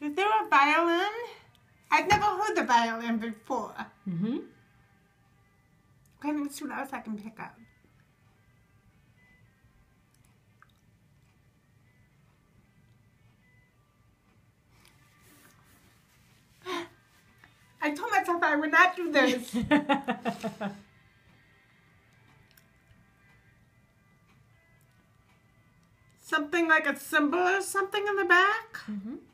Is there a violin? I've never heard the violin before. Mm-hmm. Okay, let me see what else I can pick up. I told myself I would not do this. Something like a symbol or something in the back? Mm-hmm.